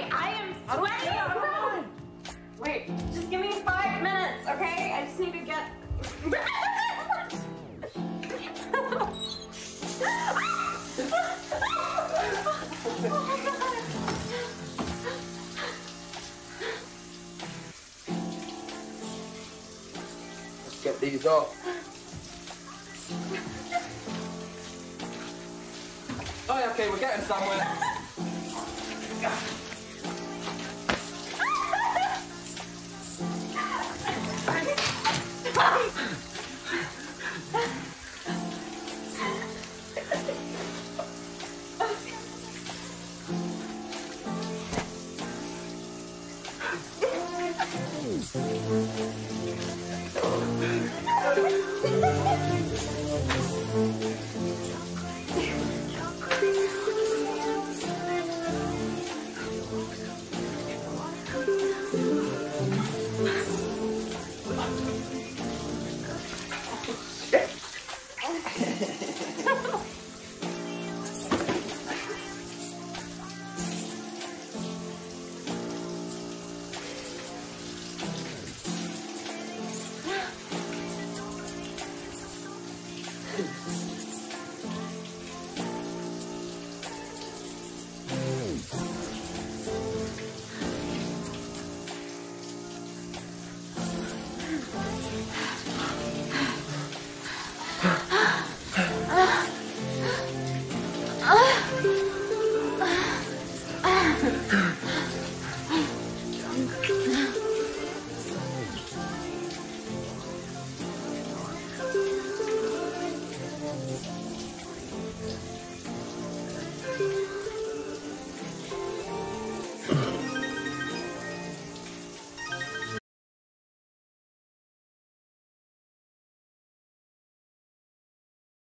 I am sweating. Wait, just give me 5 minutes, okay? I just need to get... Let's get these off. Oh, okay, we're getting somewhere.